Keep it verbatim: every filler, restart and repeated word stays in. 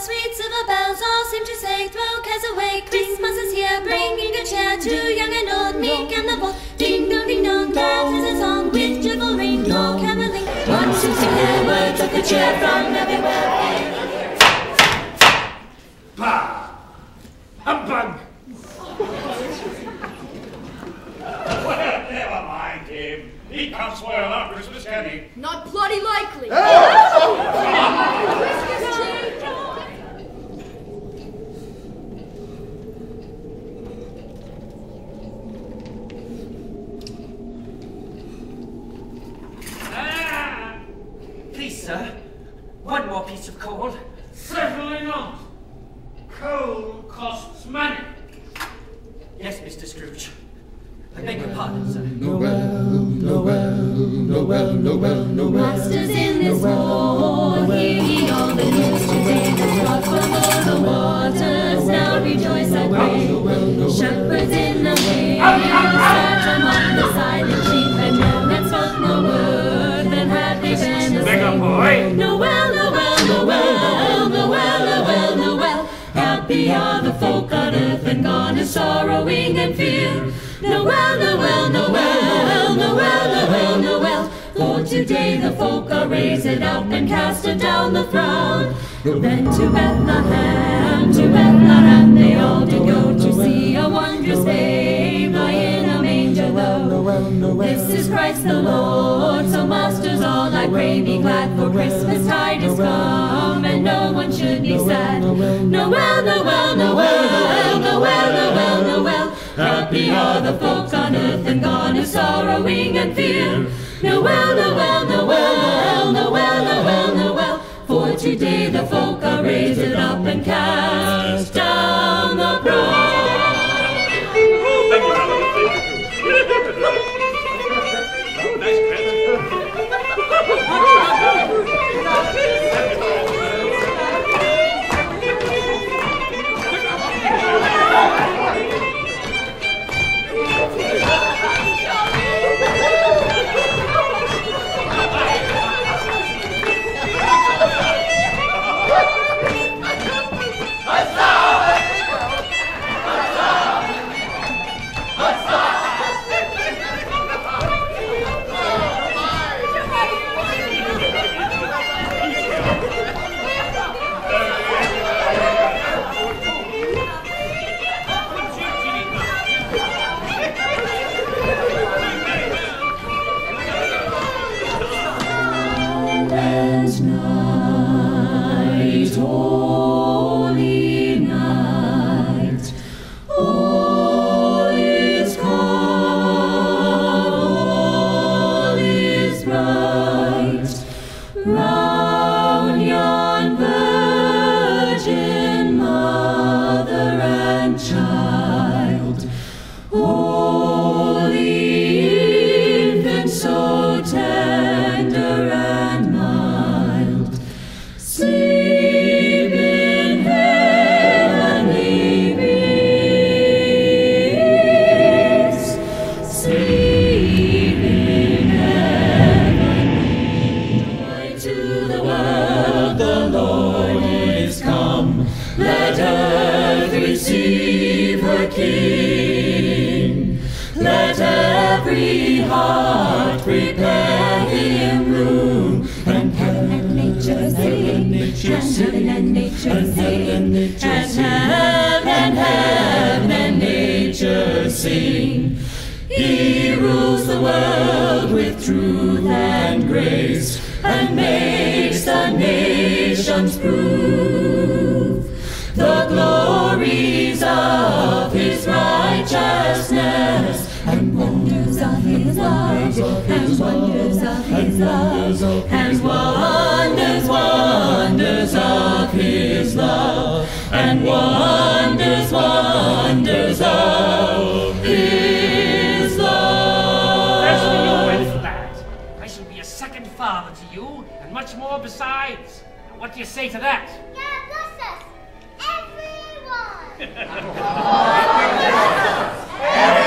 bells, sweet silver bells, all seem to say, throw cares away. Christmas is here, bringing good cheer to young and old, meek and the bold. Ding dong, ding dong, that is a song with cheerful ring, no caroling. One seems to hear words of good cheer from everywhere. Bah! Humbug! Well, never mind him. He can't spoil our Christmas, can he? Not bloody likely. Ah! Please, sir, one more piece of coal. Certainly not. Coal costs money. Yes, Mister Scrooge. I beg your pardon, sir. Noel, Noel, Noel, Noel, Noel. Masters in this war, hear ye all the news today. The flock from all the waters now rejoice and pray. Shepherds in the field sat among the silent sheep, and no man spoke no word, then had they been a Beggar boy! Noel, Noel, Noel, Noel, Noel, Noel. Happy are the folk on earth, and gone is sorrowing and fear. Noel, Noel, Noel, Noel, Noel, Noel. For today the folk are raised up and casted down the frown. Then to Bethlehem, to Bethlehem they all did go to see a wondrous babe lie in a manger low. This is Christ the Lord, so masters all I pray be glad, for Christmas tide is come and no one should be sad. Noel, Noel, Noel, Noel, Noel, Noel. Happy are the folk on earth, and gone is sorrowing and fear. Noel, Noel, Noel, Noel, Noel, Noel. For today the folk are raised up and cast down the proud. What do you say to that? God bless us, everyone!